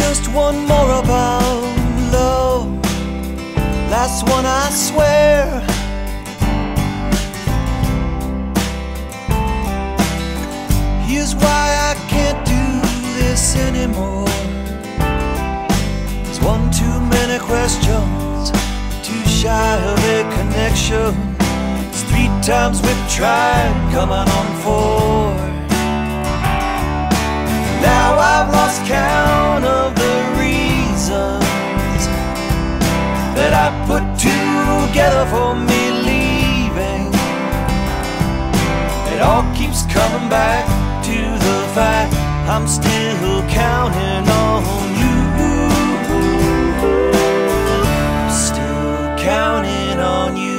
just one more about love, last one I swear. Here's why I can't do this anymore. There's one too many questions, too shy of a connection. It's 3 times we've tried, coming on 4. Now I've lost count of the reasons that I put together for me leaving. It all keeps coming back to the fact I'm still counting on you. Still counting on you.